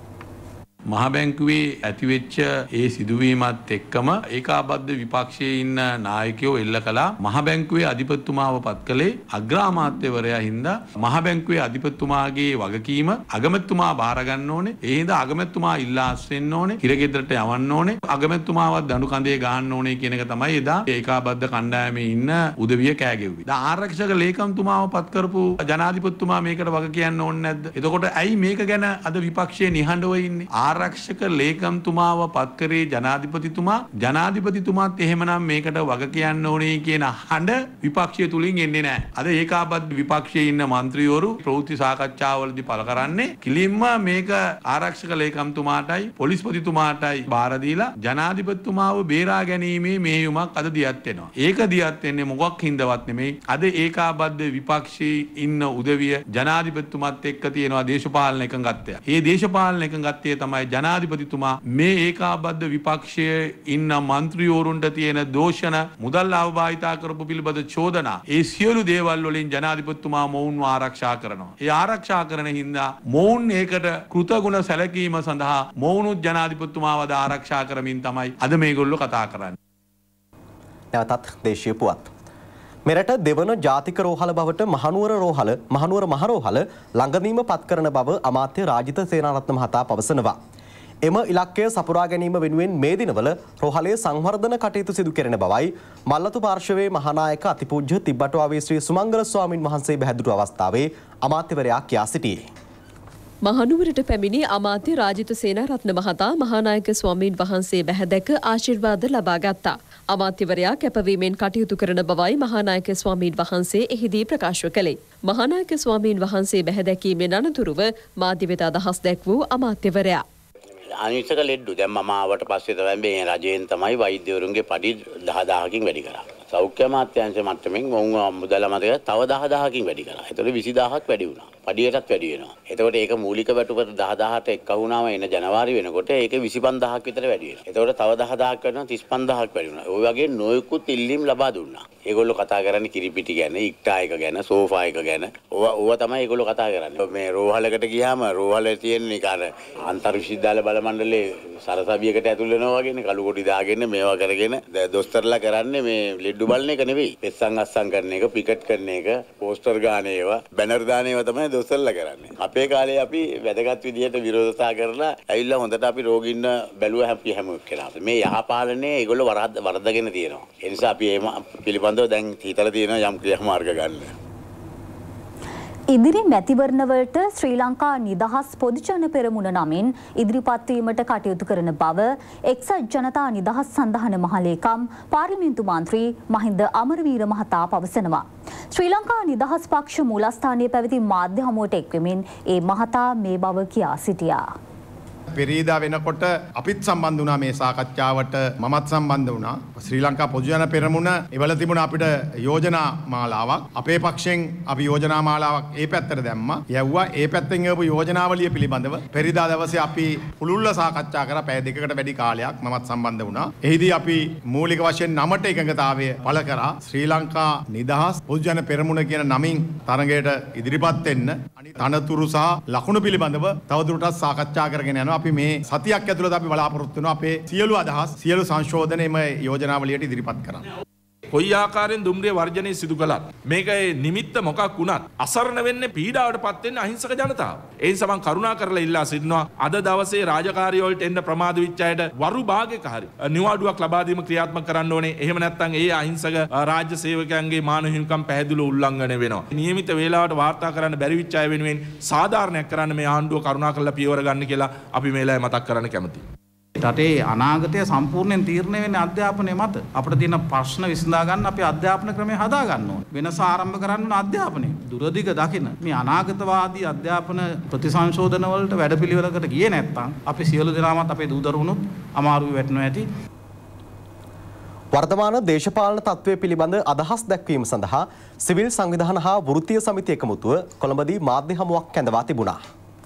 මහ බැංකුවේ ඇතිවෙච්ච ඒ සිදුවීමත් එක්කම ඒකාබද්ධ විපක්ෂයේ ඉන්න නායකයෝ එල්ල කළා මහ බැංකුවේ අධිපතිතුමාව පත් කළේ අග්‍රාමාත්‍යවරයා හින්දා මහ බැංකුවේ අධිපතිතුමාගේ වගකීම අගමැතිතුමා බාර ගන්න ඕනේ. ඒ හින්දා අගමැතිතුමා ඉල්ලාස් වෙන්න ඕනේ. හිරගෙදරට යවන්න ඕනේ. අගමැතිතුමාවත් දඬු කඳේ ගහන්න ඕනේ කියන එක තමයි එදා ඒකාබද්ධ කණ්ඩායමේ ඉන්න උදවිය කෑගෙව්වේ. දැන් ආරක්ෂක ලේකම්තුමාව පත් කරපු ජනාධිපතිතුමා මේකට වග කියන්න ඕනේ නැද්ද? එතකොට ඇයි මේක ගැන අද විපක්ෂයේ නිහඬව ඉන්නේ? ආරක්ෂක ලේකම්තුමාව පත් කරේ ජනාධිපතිතුමාත් එහෙමනම් මේකට වග කියන්න ඕනේ කියන හඬ විපක්ෂය තුලින් එන්නේ නැහැ. අද ඒකාබද්ධ විපක්ෂයේ ඉන්න മന്ത്രിවරු ප්‍රවෘත්ති සාකච්ඡාවලදී පළ කරන්නේ කිලින්ම මේක ආරක්ෂක ලේකම්තුමාටයි පොලිස්පතිතුමාටයි බාර දීලා ජනාධිපතිතුමාව බේරා ගැනීමේ මෙහෙයුමක් අද දියත් වෙනවා. ඒක දියත් වෙන්නේ මොකක් හින්දාවත් නෙමෙයි. අද ඒකාබද්ධ විපක්ෂයේ ඉන්න උදවිය ජනාධිපතිතුමාත් එක්ක තියෙනවා දේශපාලන එකඟත්වය. මේ දේශපාලන එකඟත්වය තමයි ජනාධිපතිතුමා මේ ඒකාබද්ධ විපක්ෂයේ ඉන්න മന്ത്രിවරුන්ට තියෙන දෝෂණ මුදල් අවභාවිතා කරපු පිළිබඳ චෝදනා ඒ සියලු දේවල් වලින් ජනාධිපතිතුමා මොවුන්ව ආරක්ෂා කරනවා. ඒ ආරක්ෂා කරන හින්දා මොවුන් ඒකට කෘතගුණ සැලකීම සඳහා මොවුනුත් ජනාධිපතිතුමාවද ආරක්ෂා කරමින් තමයි අද මේගොල්ලෝ කතා කරන්නේ. නැවතත් දේශීය පුවත්. මෙරට දෙවන ජාතික රෝහල බවට මහනුවර මහ රෝහල ළඟදීම පත් කරන බව අමාත්‍ය රාජිත සේනාරත්න මහතා පවසනවා. එම ඉලක්කය සපුරා ගැනීම වෙනුවෙන් මේ දිනවල රෝහලේ සංවර්ධන කටයුතු සිදු කෙරෙන බවයි මල්ලතු පාර්ශවයේ මහානායක අතිපූජ්‍ය තිබ්බටුවාවේ ශ්‍රී සුමංගල ස්වාමින් වහන්සේ බැහැදුණු අවස්ථාවේ අමාත්‍යවරයා කියා සිටියේ. මහනුවරට පැමිණි අමාත්‍ය රාජිත සේනාරත්න මහතා මහානායක ස්වාමීන් වහන්සේ බැහැදැක ආශිර්වාද ලබා ගත්තා. අමාත්‍යවරයා කැපවීමෙන් කටයුතු කරන බවයි මහානායක ස්වාමීන් වහන්සේ එහිදී ප්‍රකාශ කළේ. මහානායක ස්වාමීන් වහන්සේ බැහැදැකීමෙන් අනතුරුව මාධ්‍ය වෙත අදහස් දැක් වූ අමාත්‍යවරයා අනිසක ලෙඩ්ඩු දැන් මම ආවට පස්සේ තමයි මේ රජයෙන් තමයි වෛද්‍යවරුන්ගේ පඩි 10000කින් වැඩි කරා. සෞඛ්‍ය අමාත්‍යාංශ මට්ටමින් මොවුන් මුදල් අමාත්‍යාංශය තව 10000කින් වැඩි කරා. ඒතකොට 20000ක් වැඩි වුණා. පඩියටත් වැඩි වෙනවා. එතකොට ඒක මූලික වැටුපට 10000ට එක්ක වුණාම එන ජනවාරි වෙනකොට ඒක 25000ක් විතර වැඩි වෙනවා. එතකොට තව 10000ක් වෙනවා 35000ක් වැඩි වුණා. ওই වගේ නොයෙකුත් ඉල්ලීම් ලබා දුන්නා. ඒගොල්ලෝ කතා කරන්නේ කිරිපිටි ගැන, ඉක්ටා එක ගැන, සෝෆා එක ගැන. ඕවා තමයි ඒගොල්ලෝ කතා කරන්නේ. මේ රෝහලකට ගියාම රෝහලේ තියෙන නිකාර අන්තර් විශ්වවිද්‍යාල බල මණ්ඩලයේ සරසවියකට ඇතුල් වෙනවා වගේනේ කළු කොටි දාගෙන මේවා කරගෙන දොස්තරලා කරන්නේ මේ ලෙඩ්ඩු බලන එක නෙවෙයි. පෙස්සන් අස්සන් කරන එක, පිකට් කරන එක, පෝස්ටර් ගාන ඒවා, බැනර් දාන ඒවා තමයි දොස්තරලා කරන්නේ. අපේ කාලේ අපි වැදගත් විදියට විරෝධතා කරලා ඇවිල්ලා හොඳට අපි රෝගීන් බැලුවා හැම කෙනාම. මේ යහපාලනයේ ඒගොල්ලෝ වරදගෙන තියෙනවා. ඒ නිසා අපි මේ පිළිබඳව දැන් හිතලා තියෙනවා යම් ක්‍රියාමාර්ග ගන්න. ඉදිරි මැතිවරණවලට ශ්‍රී ලංකා නිදහස් පොදුජන පෙරමුණ නමින් ඉදිරිපත් වීමට කටයුතු කරන බව එක්සත් ජනතා නිදහස් සන්ධාන මහලේකම් පාර්ලිමේන්තු මන්ත්‍රී මහින්ද අමරවීර මහතා පවසනවා. ශ්‍රී ලංකා නිදහස් පක්ෂ මූලස්ථානයේ පැවති මාධ්‍ය හමුවට එක්වෙමින් ඒ මහතා මේ බව කියා සිටියා. පෙරේදා වෙනකොට අපිත් සම්බන්ධ වුණා මේ සාකච්ඡාවට මමත් සම්බන්ධ වුණා. ශ්‍රී ලංකා පොදුජන පෙරමුණ එවල තිබුණ අපිට යෝජනා මාලාවක්. අපේ පක්ෂයෙන් අපි යෝජනා මාලාවක් ඒ පැත්තට දැම්මා. යවුවා ඒ පැත්තෙන් යවපු යෝජනාවලිය පිළිබඳව පෙරේදා දවසේ අපි පුළුල්ව සාකච්ඡා කරා. පැය දෙකකට වැඩි කාලයක් මමත් සම්බන්ධ වුණා. එහිදී අපි මූලික වශයෙන් නමට එකඟතාවය පළ කරා. ශ්‍රී ලංකා නිදහස් පොදුජන පෙරමුණ කියන නමින් තරඟයට ඉදිරිපත් වෙන්න තනතුරු සහ ලකුණු පිළිබඳව තවදුරටත් සාකච්ඡා කරගෙන යනවා. අපි මේ සතියක් ඇතුළත අපි බලාපොරොත්තු වෙනවා අපේ සියලු අදහස් සියලු සංශෝධන එම යෝජනාවලියට ඉදිරිපත් කරන්න. කොයි ආකාරයෙන් දුම්රිය වර්ජනය සිදු කළත් මේකේ නිමිත්ත මොකක් වුණත් අසරණ වෙන්නේ පීඩාවටපත් වෙන්නේ අහිංසක ජනතාව. ඒ නිසා මම කරුණා කරලා ඉල්ලා සිටිනවා අද දවසේ රාජකාරිය වලට එන්න ප්‍රමාද වෙච්ච අයට වරු භාගයක හරි නිවාඩුවක් ලබා දීම ක්‍රියාත්මක කරන්න ඕනේ. එහෙම නැත්නම් ඒ අහිංසක රාජ්‍ය සේවකයන්ගේ මානව හිමිකම් පැහැදිලිව උල්ලංඝනය වෙනවා. නියමිත වේලාවට වාර්තා කරන්න බැරි වෙච්ච අය වෙනුවෙන් සාධාරණයක් කරන්න මේ ආණ්ඩුව කරුණා කරලා පියවර ගන්න කියලා අපි මේලාවේ මතක් කරන්න කැමතියි. රටේ අනාගතය සම්පූර්ණයෙන් තීරණය වෙන්නේ අධ්‍යාපනය මත. අපිට තියෙන ප්‍රශ්න විසඳා ගන්න අපි අධ්‍යාපන ක්‍රමය හදා ගන්න ඕනේ. වෙනස ආරම්භ කරන්න ඕන අධ්‍යාපනය. දුරදිග දකින මේ අනාගතවාදී අධ්‍යාපන ප්‍රතිසංශෝධන වලට වැඩපිළිවෙලකට ගියේ නැත්නම් අපි සියලු දෙනාමත් අපේ දූ දරුවනුත් අමාරුවේ වැටෙනවා ඇති. වර්තමාන දේශපාලන තත්ත්වය පිළිබඳ අදහස් දැක්වීම සඳහා සිවිල් සංවිධාන හා වෘත්තීය සමිති එකමුතුව කොළඹදී මාධ්‍ය හමුවක් කැඳවා තිබුණා.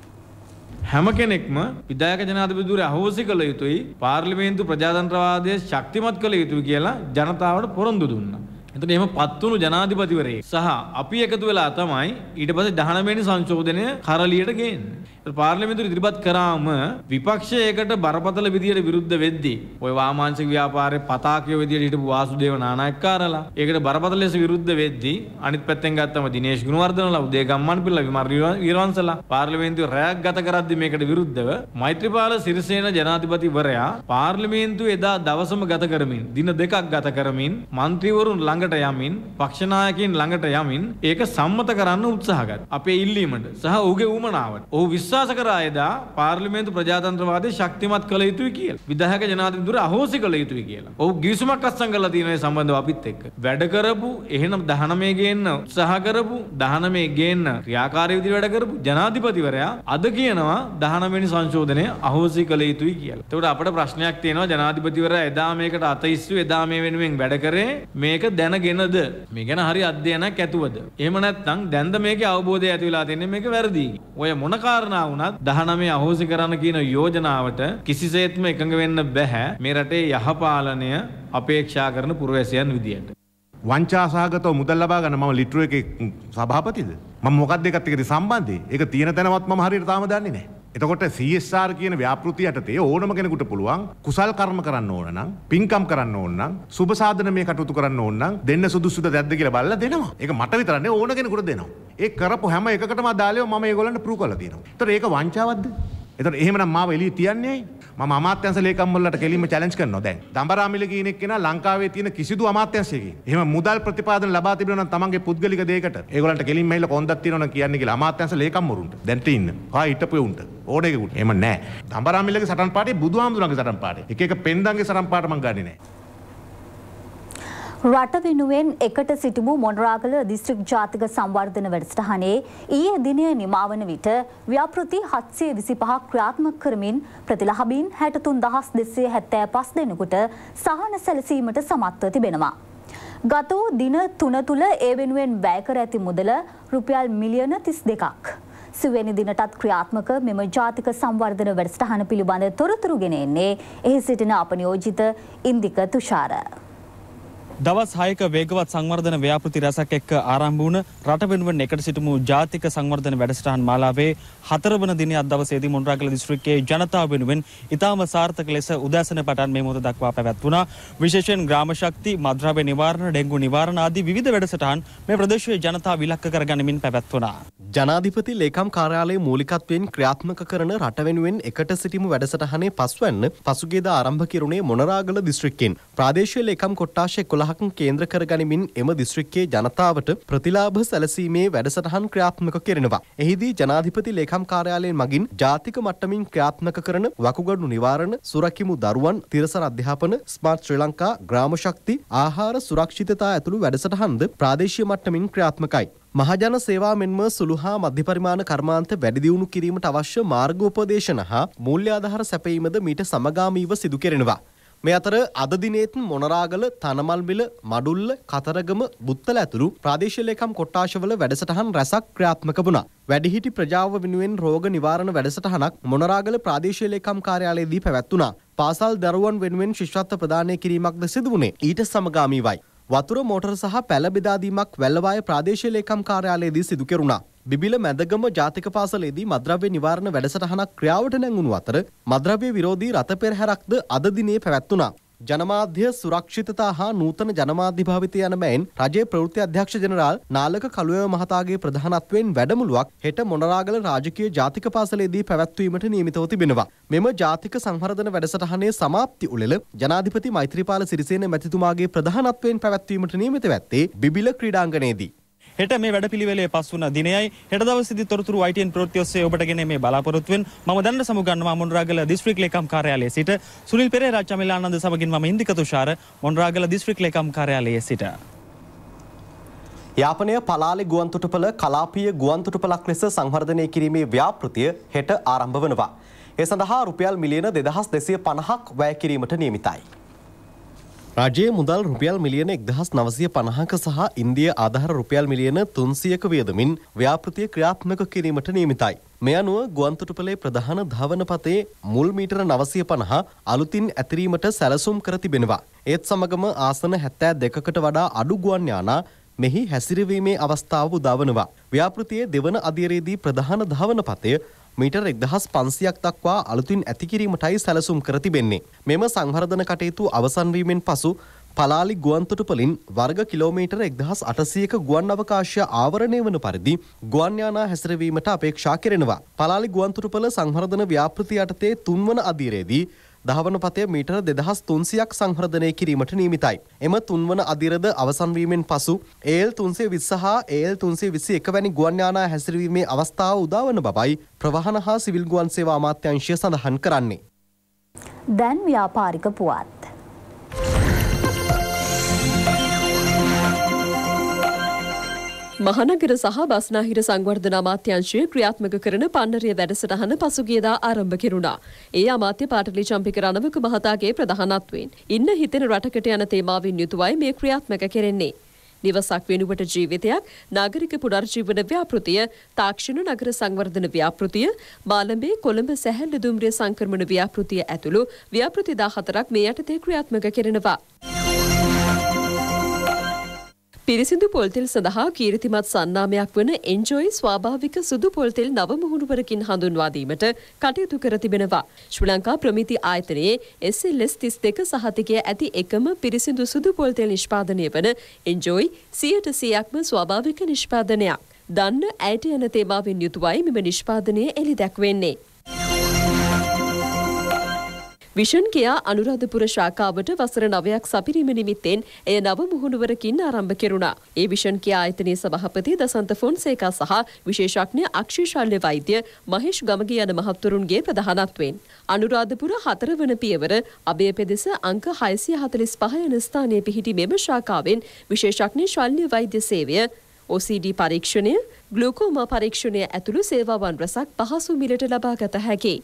හැම කෙනෙක්ම විධායක ජනාධිපතිවරු අහෝසි කළ යුතුයි පාර්ලිමේන්තු ප්‍රජාතන්ත්‍රවාදය ශක්තිමත් කළ යුතුයි කියලා ජනතාවට පොරොන්දු දුන්නා. එතකොට එහෙම පත්තුණු ජනාධිපතිවරයෙක් සහ අපි එකතු වෙලා තමයි ඊට පස්සේ 19 වෙනි සංශෝධනය කරලියට ගේන්නේ. පාර්ලිමේන්තුවේ ඉදිරිපත් කරාම විපක්ෂයකට බරපතල විදියට විරුද්ධ වෙද්දී ඔය වාමාංශික ව්‍යාපාරයේ පතාකයෝ විදියට හිටපු වාසුදේව නානායක්කාරලා ඒකට බරපතල ලෙස විරුද්ධ වෙද්දී අනිත් පැත්තෙන් ගත්තම දිනේෂ් ගුණවර්ධනලා උදේ ගම්මන්පිල්ල විමර් වීරවංශලා පාර්ලිමේන්තුවේ රැයක් ගත කරද්දී මේකට විරුද්ධව මෛත්‍රීපාල සිරිසේන ජනාධිපතිවරයා පාර්ලිමේන්තුවේ එදා දවසම ගත කරමින් දින දෙකක් ගත කරමින් മന്ത്രിවරුන් ළඟට යමින් පක්ෂ නායකයින් ළඟට යමින් ඒක සම්මත කරන්න උත්සාහ ගත්තා. අපේ ඉල්ලීමට සහ ඔහුගේ ඌමනාවට. ඔහු විශ්වාස කරා එදා පාර්ලිමේන්තු ප්‍රජාතන්ත්‍රවාදය ශක්තිමත් කළ යුතුයි කියලා. විධායක ජනාධිපතිවරු අහෝසි කළ යුතුයි කියලා. ඔහු ගිවිසුමක් අත්සන් කරලා තියෙන ඒ සම්බන්ධව අපිත් එක්ක. වැඩ කරපු එහෙනම් 19 ගේන්න උත්සාහ කරපු 19 ගේන්න ක්‍රියාකාරී විදිහට වැඩ කරපු ජනාධිපතිවරයා අද කියනවා 19 වෙනි සංශෝධනය අහෝසි කළ යුතුයි කියලා. ඒකට අපිට ප්‍රශ්නයක් තියෙනවා ජනාධිපතිවරයා එදා මේකට අතයිස්සු එදා මේ වෙනුවෙන් වැඩ කරේ මේක දැනගෙනද මේ ගැන හරි අධ්‍යයනයක් ඇතුවද? එහෙම නැත්නම් දැන්ද මේකේ අවබෝධය ඇති වෙලා තියෙන්නේ මේක වැරදි. ඔය මොන කාරණා වුණත් 19 අහෝසි කරන්න කියන යෝජනාවට කිසිසේත්ම එකඟ වෙන්න බෑ මේ රටේ යහපාලනය අපේක්ෂා කරන පුරවැසියන් විදියට. වංචා සහගතව මුදල් ලබා ගන්න මම ලිට්‍රෝ එකේ සභාපතිද? මම මොකක්ද ඒකත් එක්ක සම්බන්ධයි? ඒක තියෙන තැනවත් මම හරියට තාම දන්නේ නැහැ. එතකොට CSR කියන ව්‍යාපෘතිය යටතේ ඕනම කෙනෙකුට පුළුවන් කුසල් කර්ම කරන්න ඕන නම් පින්කම් කරන්න ඕන නම් සුබ සාධන මේ කටයුතු කරන්න ඕන නම් දෙන්න සුදුසුද නැද්ද කියලා බලලා දෙනවා. ඒක මට විතරක් නෙවෙයි ඕන කෙනෙකුට දෙනවා. ඒ කරපු හැම එකකටම අදාළව මම ඒගොල්ලන්ට ප්‍රූව් කරලා තියෙනවා. ඒතර ඒක වංචාවක්ද? ඒතර එහෙමනම් මාව එළිය තියන්නේ ඇයි? මම අමාත්‍යංශ ලේකම් වලට කෙලින්ම චැලෙන්ජ් කරනවා දැන්. දඹරාමිල කියන එක්කෙනා ලංකාවේ තියෙන කිසිදු අමාත්‍යංශයකින් එහෙම මුදල් ප්‍රතිපාදන ලබා තිබෙනවා නම් තමන්ගේ පුද්ගලික දෙයකට ඒගොල්ලන්ට කෙලින්ම ඇවිල්ලා කොන්දක් තියෙනවා නම් කියන්නේ කියලා අමාත්‍යංශ ලේකම් වරුන්ට දැන්ට ඉන්න. හා හිටපු උන්ට ඕඩේකුට. එහෙම නැහැ. දඹරාමිලගේ සටන් පාටේ බුදුහාමුදුරන්ගේ සටන් පාටේ. එක එක පෙන්දන්ගේ සටන් පාට මං ගන්නෙ නැහැ. රට වෙනුවෙන් එකට සිටිමු මොනරාගල දිස්ත්‍රික් ජාතික සංවර්ධන වැඩසටහනේ ඊයේ දිනය නිමාවන විට ව්‍යාපෘති 725ක් ක්‍රියාත්මක කරමින් ප්‍රතිලාභීන් 63275 දෙනෙකුට සහන සැලසීමට සමත්ව තිබෙනවා. ගත වූ දින 3 තුල ඒ වෙනුවෙන් වැය කර ඇති මුදල රුපියල් මිලියන 32ක්. සිව්වෙනි දිනටත් ක්‍රියාත්මක මෙම ජාතික සංවර්ධන වැඩසටහන පිළිබඳ තොරතුරු ගෙන එන්නේ එහි සිටින අප නියෝජිත ඉන්දික තුෂාර. දවස් 6ක වේගවත් සංවර්ධන ව්‍යාපෘති රැසක් එක්ක ආරම්භ වුණ රට වෙනුවෙන් එකට සිටමු ජාතික සංවර්ධන වැඩසටහන් මාලාවේ 4 වන දිනයේ අද දවසේදී මොණරාගල දිස්ත්‍රික්කයේ ජනතාව වෙනුවෙන් ඉතාම සාර්ථක ලෙස උදෑසන පටන් මේ මොහොත දක්වා පැවැත්වුණා. විශේෂයෙන් ග්‍රාම ශක්ති, මද්‍රව්‍ය නිවාරණ, ඩෙන්ගු නිවාරණ ආදී විවිධ වැඩසටහන් මේ ප්‍රදේශයේ ජනතාව ඉලක්ක කරගනිමින් පැවැත්වුණා. ජනාධිපති ලේකම් කාර්යාලයේ මූලිකත්වයෙන් ක්‍රියාත්මක කරන රට වෙනුවෙන් එකට සිටමු වැඩසටහනේ පස්වැන්න පසුගියදා ආරම්භ කෙරුණේ මොණරාගල දිස්ත්‍රික්කයෙන්. ප්‍රාදේශීය ලේකම් කොට්ටාශ 11ක් කේන්ද්‍ර කරගනිමින් එම දිස්ත්‍රික්කයේ ජනතාවට ප්‍රතිලාභ සැලසීමේ වැඩසටහන් ක්‍රියාත්මක කරනවා. එහිදී ජනාධිපති ලේකම් කාර්යාලයෙන් මගින් ජාතික මට්ටමින් ක්‍රියාත්මක කරන වකුගඩු නිවාරණ, සුරකිමු දරුවන්, තිරසර අධ්‍යාපන, ස්මාර්ට් ශ්‍රී ලංකා, ග්‍රාම ශක්ති, ආහාර සුරක්ෂිතතා ඇතුළු වැඩසටහන්ද ප්‍රාදේශීය මට්ටමින් ක්‍රියාත්මකයි. මහජන සේවා මෙන්ම සුළු හා මධ්‍ය පරිමාණ කර්මාන්ත වැඩි දියුණු කිරීමට අවශ්‍ය මාර්ගෝපදේශන හා මූල්‍ය ආධාර සැපයීමද මීට සමගාමීව සිදු කෙරෙනවා. මේ අතර අද දිනේත් මොණරාගල, තනමල්විල, මඩුල්ල, කතරගම, බුත්තල ඇතුළු ප්‍රාදේශීය ලේකම් කොට්ටාශවල වැඩසටහන් රැසක් ක්‍රියාත්මක වුණා. වැඩිහිටි ප්‍රජාව වෙනුවෙන් රෝග නිවාරණ වැඩසටහනක් මොණරාගල ප්‍රාදේශීය ලේකම් කාර්යාලයේදී පැවැත්වුණා. පාසල් දරුවන් වෙනුවෙන් ශිෂ්‍යත්ව ප්‍රදානය කිරීමක්ද සිදු වුණේ ඊට සමගාමීවයි. වතුර, මෝටර සහ පැල බෙදා දීමක් වැල්ලවාය ප්‍රාදේශීය ලේකම් කාර්යාලයේදී සිදු කෙරුණා. බිබිල මැදගම ජාතික පාසලේදී මද්‍රව්‍ය නිවාරණ වැඩසටහනක් ක්‍රියාවට නැංගුණු අතර මද්‍රව්‍ය විරෝධී රථ පෙරහැරක්ද අද දිනේ පැවැත්වුණා. ජනමාධ්‍ය සුරක්ෂිතතා හා නූතන ජනමාධ්‍ය භාවිතය යන මෙයින් රජයේ ප්‍රවෘත්ති අධ්‍යක්ෂ ජෙනරාල් නාලක කළුවැව මහතාගේ ප්‍රධානත්වයෙන් වැඩමුළුවක් හෙට මොණරාගල රාජකීය ජාතික පාසලේදී පැවැත්වීමට නියමිතව තිබෙනවා. මෙම ජාතික සංවර්ධන වැඩසටහනේ සමාප්ති උළෙල ජනාධිපති මෛත්‍රීපාල සිරිසේන මැතිතුමාගේ ප්‍රධානත්වයෙන් පැවැත්වීමට නියමිත වැත්තේ බිබිල ක්‍රීඩාංගණයේදී. හෙට මේ වැඩපිළිවෙලේ පස්වන දිනයයි හෙට දවසේදී තොරතුරු ITN ප්‍රවෘත්ති ඔස්සේ ඔබට ගෙන මේ බලාපොරොත්තුවෙන් මම දැනට සමුගන්නවා මොණරාගල දිස්ත්‍රික් ලේකම් කාර්යාලයේ සිට සුනිල් පෙරේරා, චමිලානන්ද සමගින් මම ඉන්දික තුෂාර මොණරාගල දිස්ත්‍රික් ලේකම් කාර්යාලයේ සිට. යාපනය පලාලි ගුවන්තොටුපළ කලාපීය ගුවන්තොටුපළක් ලෙස සංවර්ධනය කිරීමේ ව්‍යාපෘතිය හෙට ආරම්භ වනවා. ඒ සඳහා රුපියල් මිලියන 2250ක් වැය කිරීමට නියමිතයි. රජයේ මුදල් රුපියල් මිලියන 1950ක සහ ඉන්දිය ආධාර රුපියල් මිලියන 300ක වියදමින් ව්‍යාපෘතිය ක්‍රියාත්මක කිරීමට නියමිතයි. මේ අනුව ගුවන්තොටුපළේ ප්‍රධාන ධාවන පතේ මුල් මීටර 950 අලුතින් ඇතිරීමට සැලසුම් කර තිබෙනවා. ඒත් සමගම ආසන 72කට වඩා අඩු ගුවන් යානා මෙහි හැසිරවීමේ අවස්ථාව උදාවනවා. ව්‍යාපෘතියේ දෙවන අදියරේදී ප්‍රධාන ධාවන පතය මීටර් 1500ක් දක්වා අලුතින් ඇති කිරීමටයි සැලසුම් කර තිබෙන්නේ. මෙම සංවර්ධන කටයුතු අවසන් වීමෙන් පසු පලාලි ගුවන්තොටුපළින් වර්ග කිලෝමීටර් 1800ක ගුවන් අවකාශය ආවරණය වන පරිදි ගුවන් යානා හැසිරවීමට අපේක්ෂා කෙරෙනවා. පලාලි ගුවන්තොටුපළ සංවර්ධන ව්‍යාපෘතිය යටතේ තුන්වන අදියරේදී දහවන පතය මීටර් 2300ක් සංවර්ධනය කිරීමට නියමිතයි. එම තුන්වන අදියරද අවසන් වීමෙන් පසු AL 320 හා AL 321 වැනි ගුවන් යානා හැසිරවීමේ අවස්ථාව උදාවන බවයි ප්‍රවාහන හා සිවිල් ගුවන් සේවා අමාත්‍යාංශය සඳහන් කරන්නේ. දැන් ව්‍යාපාරික පුවත්. මහනගර සහ බස්නාහිර සංවර්ධන අමාත්‍යාංශය ක්‍රියාත්මක කරන පන්නරිය වැඩසටහන පසුගියදා ආරම්භ කෙරුණා. ඒ අමාත්‍ය පාටලි චම්පික රණවක මහතාගේ ප්‍රධානත්වයෙන් ඉන්න හිතෙන රටකට යන තේමාවෙන් යුතුවයි මේ ක්‍රියාත්මක කෙරෙන්නේ. නිවසක් වෙනුවට ජීවිතයක්, නාගරික පුනර්ජීවන ව්‍යාපෘතිය, තාක්ෂණ නගර සංවර්ධන ව්‍යාපෘතිය, මාළඹේ කොළඹ සැහැල්ලු දුම්රිය සංක්‍රමණ ව්‍යාපෘතිය ඇතුළු ව්‍යාපෘති 14ක් මේ යටතේ ක්‍රියාත්මක කෙරෙනවා. පිරිසිදු පොල්තෙල් සඳහා කීර්තිමත් සන්නාමයක් වන එන්ජොයි ස්වාභාවික සුදු පොල්තෙල් නව මුහුණුවරකින් හඳුන්වා දීමට කටයුතු කර තිබෙනවා. ශ්‍රී ලංකා ප්‍රමිති ආයතනයේ SLS 32 සහතිකය ඇති එකම පිරිසිදු සුදු පොල්තෙල් නිෂ්පාදනය වන එන්ජොයි 100%ක්ම ස්වාභාවික නිෂ්පාදනයක්. දන්න ඇයට යන තේමාවෙන් යුතුවයි මෙම නිෂ්පාදනය එළි දැක්වෙන්නේ. විෂන් කියා අනුරාධපුර ශාඛාවට වසර 9ක් සපිරීම නිමිත්තෙන් එය නව මුහුණුවරකින් ආරම්භ කෙරුණා. ඒ විෂන් කියා ආයතනයේ සභාපති දසන්ත ෆොන්සේකා සහ විශේෂඥ අක්ෂය ශල්‍ය වෛද්‍ය මහේෂ් ගමගේ යන මහත්වරුන්ගේ ප්‍රධානත්වයෙන් අනුරාධපුර 4 වන පියවර අබේ පෙදෙස අංක 645 යන ස්ථානයේ පිහිටි මෙම ශාඛාවෙන් විශේෂඥ ශල්‍ය වෛද්‍ය සේවය OCD පරීක්ෂණය, ග්ලූකෝමා පරීක්ෂණය ඇතුළු සේවාවන් රැසක් පහසු මිලට ලබාගත හැකියි.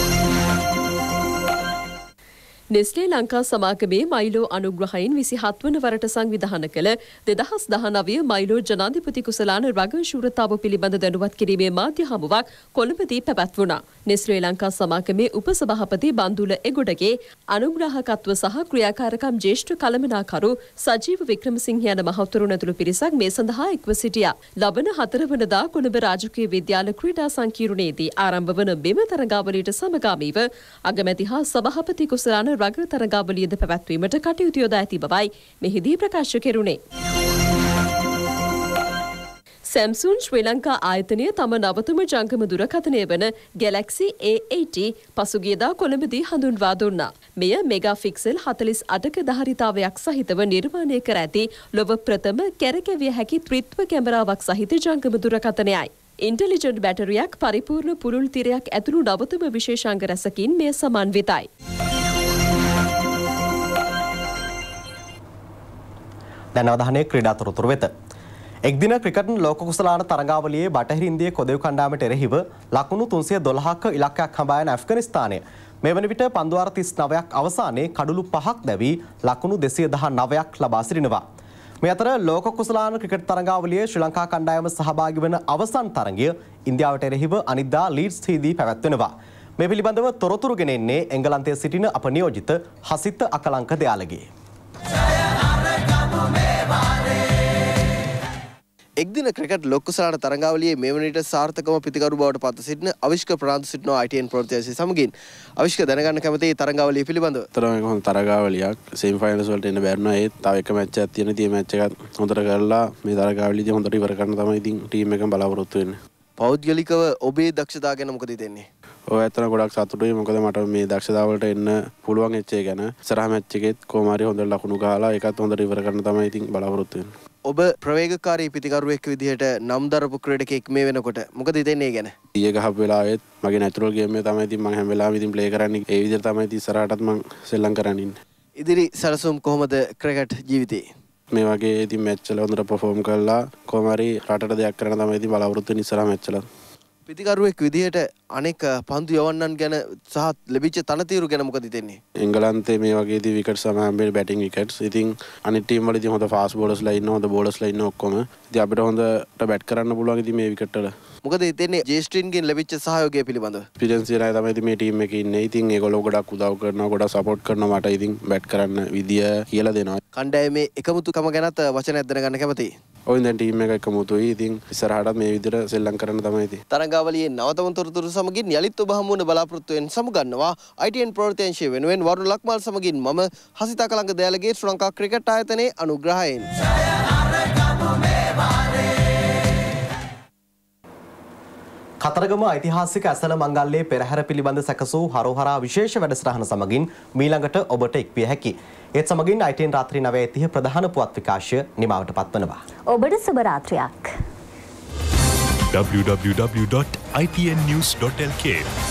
නෙස්ලේ ලංකා සමාගමේ මයිලෝ අනුග්‍රහයෙන් 27 වන වරට සංවිධානය කළ 2019 මයිලෝ ජනාධිපති කුසලාන රග ශූරතාව පිළිබඳ දැනුවත් කිරීමේ මාධ්‍ය හමුවක් කොළඹදී පැවැත්වුණා. නෙස්ලේ ලංකා සමාගමේ උපසභාපති බන්දුල එගොඩගේ අනුග්‍රහකත්ව සහ ක්‍රියාකාරකම් ජ්‍යෙෂ්ඨ කළමනාකරු සජීව වික්‍රමසිංහ යන මහතුරුන් ඇතුළු පිරිසක් මේ සඳහා එක්ව සිටියා. ලබන 4 වනදා කොළඹ රාජකීය විද්‍යාල ක්‍රීඩා සංකීර්ණයේදී ආරම්භ වන මෙම තරගාවලියට සමගාමීව අගමැති හා සභාපති කුසලාන රග තරගාවලියද පැවැත්වීමට කටයුතු යොදා ඇති බවයි මෙහිදී ප්‍රකාශ කෙරුණේ. සැම්සුන් ශ්‍රී ලංකා ආයතනය තම නවතම ජංගම දුරකථනය වන Galaxy A80 පසුගියදා කොළඹදී හඳුන්වා දුන්නා. මෙය මෙගාෆික්සල් 48ක ධාරිතාවයක් සහිතව නිර්මාණය කර ඇති ලොව ප්‍රථම කැරකැවිය හැකි ත්‍රිත්ව කැමරාවක් සහිත ජංගම දුරකථනයයි. ඉන්ටෙලිජන්ට් බැටරියක් පරිපූර්ණ පුරුල් තිරයක් ඇතුළු නවතම විශේෂාංග රැසකින් මෙය සමන්විතයි. දැන් අවධානය ක්‍රීඩා තොරතුරු වෙත. එක්දින ක්‍රිකට් ලෝක කුසලාන තරගාවලියේ බටහිර ඉන්දිය කොදෙව් කණ්ඩායමට එරෙහිව ලකුණු 312ක ඉලක්කයක් හඹා යන ඇෆ්ගනිස්තානය මේ වන විට පන්දුවාර 39ක් අවසානයේ කඩුළු 5ක් දැවී ලකුණු 219ක් ලබා සිටිනවා. මේ අතර ලෝක කුසලාන ක්‍රිකට් තරගාවලියේ ශ්‍රී ලංකා කණ්ඩායම සහභාගී වන අවසන් තරගය ඉන්දියාවට එරෙහිව අනිද්දා ලීඩ්ස්හිදී පැවැත්වෙනවා. මේ පිළිබඳව තොරතුරු ගෙනෙන්නේ එංගලන්තයේ සිටින අප නියෝජිත හසිත අකලංක දයාලගේ. එක්දින ක්‍රිකට් ලෝක කුසලාන තරගාවලියේ මේ වන විට සාර්ථකව පිතිකරු බවට පත් සිටින අවිෂ්ක ප්‍රනාන්දු සිටිනවා ITN ප්‍රවෘත්ති සමගින්. අවිෂ්ක දැනගන්න කැමති තරගාවලිය පිළිබඳව. තරමක හොඳ තරගාවලියක් සෙමි ෆයිනල්ස් වලට එන්න බැරිුණා. ඒත් තව එක මැච් එකක් තියෙන. tie මැච් එකත් හොඳට කරලා මේ තරගාවලියදී හොඳට ඉවර කරන්න තමයි ඉතින් ටීම් එකම බලාපොරොත්තු වෙන්නේ. පෞද්ගලිකව ඔබේ දක්ෂතාව ගැන මොකද හිතෙන්නේ? ඔය ඇත්තට ගොඩක් සතුටුයි. මොකද මට මේ දක්ෂතාව වලට එන්න පුළුවන් එච්ච එක ගැන. ඉස්සරහ මැච් එකෙත් කොහොම හරි හොඳ ලකුණු ගහලා ඒකත් හොඳට ඉවර කරන්න තමයි ඉතින් බලාපොරොත්තු වෙන්නේ. ඔබ ප්‍රවේගකාරී පිතිකරුවෙක් විදිහට නම් දරපු ක්‍රීඩකෙක් මේ වෙනකොට මොකද හිතෙන්නේ ගැන? ඊයේ ගහපු වෙලාවෙත් මගේ නැචරල් ගේම් එක තමයි ඉතින් මම හැම වෙලාවෙම ඉතින් ප්ලේ කරන්නේ. ඒ විදිහට තමයි ඉතින් ඉස්සරහටත් මම සෙල්ලම් කරන්න ඉන්නේ. ඉදිරි සැලසුම් කොහොමද ක්‍රිකට් ජීවිතේ? මේ වගේ ඉතින් මැච් වල හොඳට පර්ෆෝම් කරලා කොහොම හරි රටට දෙයක් කරන්න තමයි ඉතින් බලාපොරොත්තු වෙන්නේ ඉස්සරහ මැච් වල. පිතිකරුවෙක් විදිහට අනෙක් පන්දු යවන්නන් ගැන සහ ලැබිච්ච තනතිරු ගැන මොකද හිතෙන්නේ? එංගලන්තේ මේ වගේදී විකට් සමහරවිට බැටිං විකට්ස්. ඉතින් අනිත් ටීම් වලදී හොඳ ෆාස්ට් බෝලර්ස්ලා ඉන්නවා, හොඳ බෝලර්ස්ලා ඉන්නවා ඔක්කොම. ඉතින් අපිට හොඳට බැට් කරන්න පුළුවන් ඉතින් මේ විකට් වල. මොකද හිතෙන්නේ ජේස්ට්‍රින්ගෙන් ලැබිච්ච සහයෝගය පිළිබඳව? එක්ස්පීරියන්ස් ඉරයි තමයි ඉතින් මේ ටීම් එකේ ඉන්නේ. ඉතින් ඒගොල්ලෝ ගොඩක් උදව් කරනවා, ගොඩක් සපෝට් කරනවා මට. ඉතින් බැට් කරන්න විදිය කියලා දෙනවා. කණ්ඩායමේ එකමුතුකම ගැනත් වචනයක් දැනගන්න කැමතියි. ඔය දැන් ටීම් එක එකමුතුයි. ඉතින් ඉස්සරහටත් මේ විදිහට සෙල්ලම් කරන්න තමයි ඉතින්. තරංගාවලියේ නවතම තොරතුරු සමගින් යලිත් ඔබ හමු වන බලාපොරොත්තු වෙන සමුගන්නවා ITN ප්‍රවෘත්ති වෙනුවෙන් වරුණ ලක්මාල් සමගින් මම හසිතා කලංග දයාලගේ ශ්‍රී ලංකා ක්‍රිකට් ආයතනයේ අනුග්‍රහයෙන්. කතරගම ඓතිහාසික ඇසළ මංගල්‍යයේ පෙරහැර පිළිබඳ සැකසූ හරෝහරා විශේෂ වැඩසටහන සමගින් මීළඟට ඔබට එක්විය හැකි. ඒත් සමගින් ITN රාත්‍රී 9:30 ප්‍රධාන පුවත් විකාශය නිමවට පත්වනවා. ඔබට සුබ රාත්‍රියක්. www.itnnews.lk